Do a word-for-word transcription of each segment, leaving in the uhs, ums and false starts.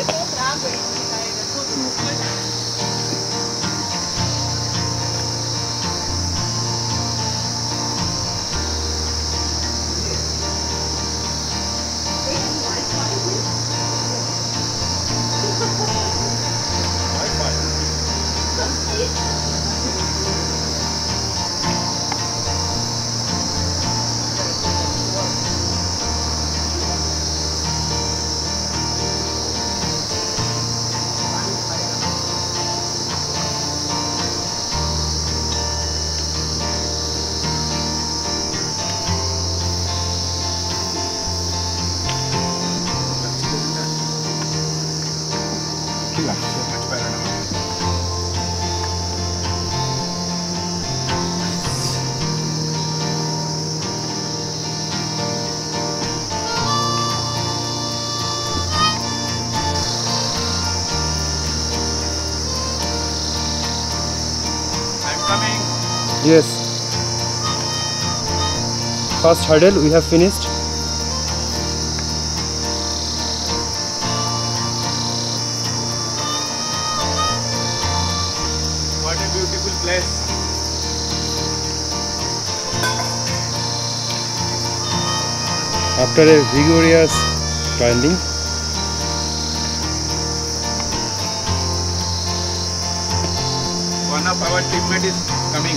Yes. First hurdle we have finished. What a beautiful place. After a vigorous climbing, One of our teammates is coming.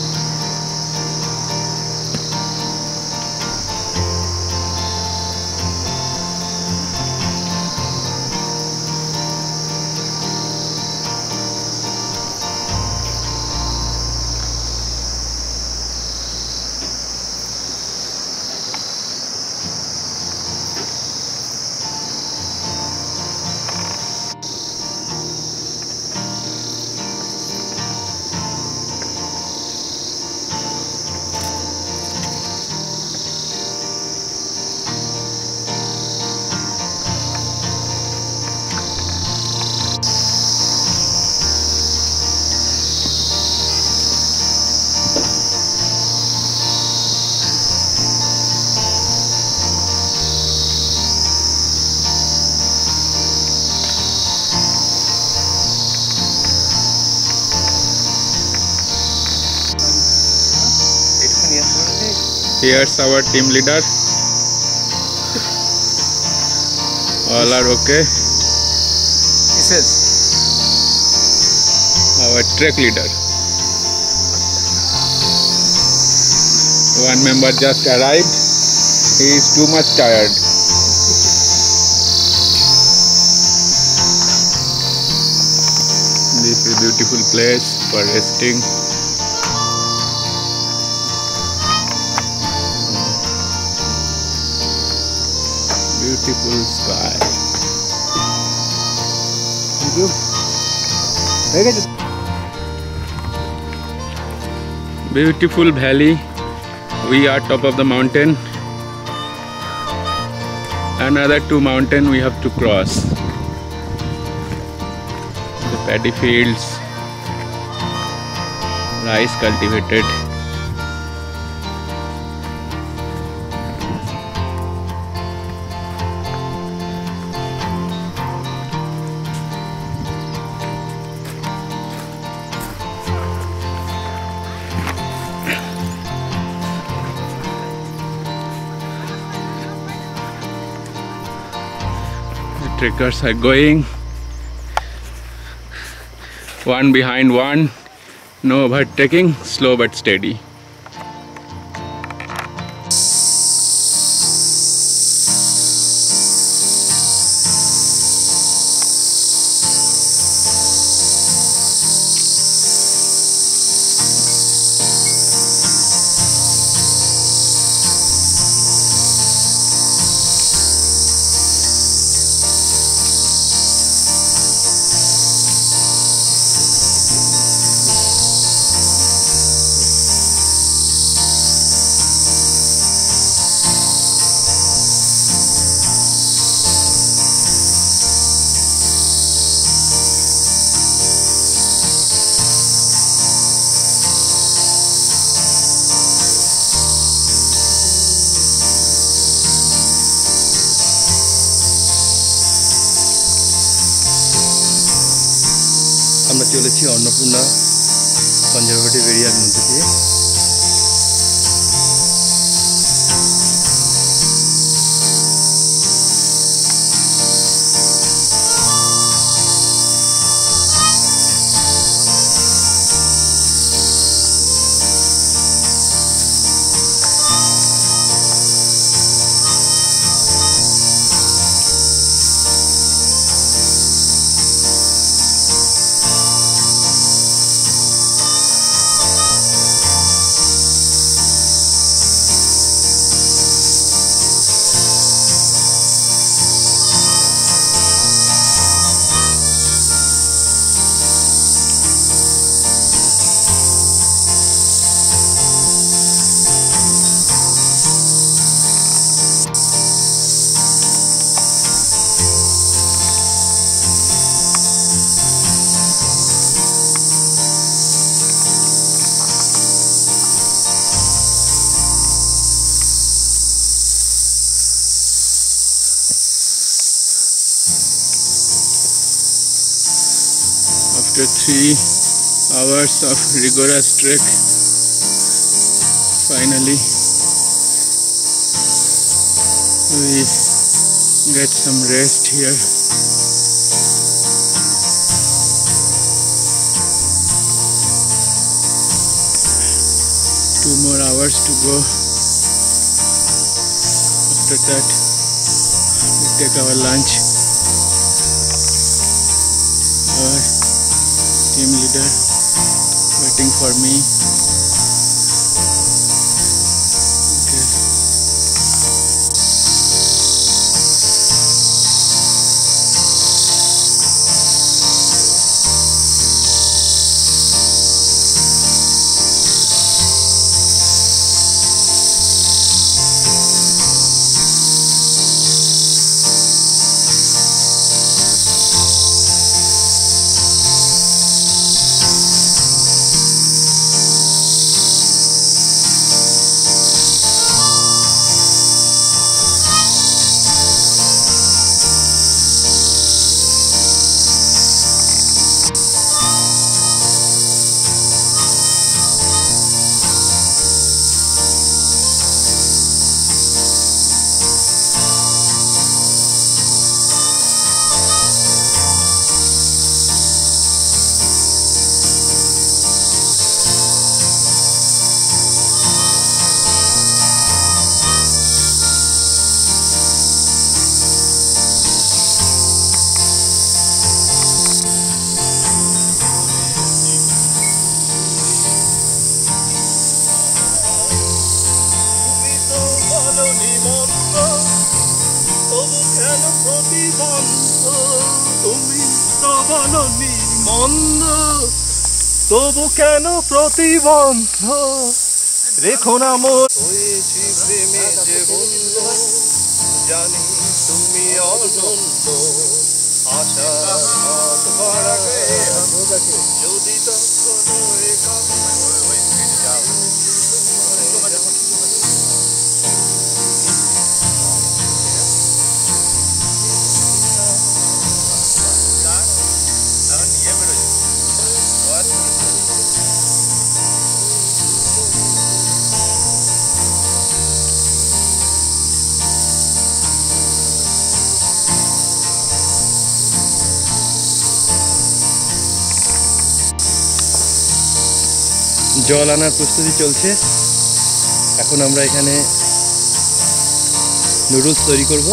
Here's our team leader. All are okay. this is Our trek leader. One member just arrived. He is too much tired. This is a beautiful place for resting. Beautiful sky. Thank you. Very good. Beautiful valley. We are top of the mountain. Another two mountain we have to cross. The paddy fields, rice cultivated. Trekkers are going one behind one, no overtaking, slow but steady. আমরা চলেছি Annapurna conservative এরিয়ার মধ্যে দিয়ে। After three hours of rigorous trek, finally we get some rest here. Two more hours to go. After that, we take our lunch. Our team leader waiting for me. Okay. তবু কেন প্রতিবন্ধ রেখো না মোর হয়েছি প্রেমে যে বন্ধ জানি তুমি অনন্ত আশা হাত বাড়াবে যদি তখন জল আনার প্রস্তুতি চলছে। এখন আমরা এখানে নুডলস তৈরি করব।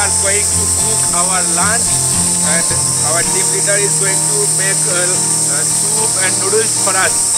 are going to cook our lunch, and our team leader is going to make uh, uh, soup and noodles for us.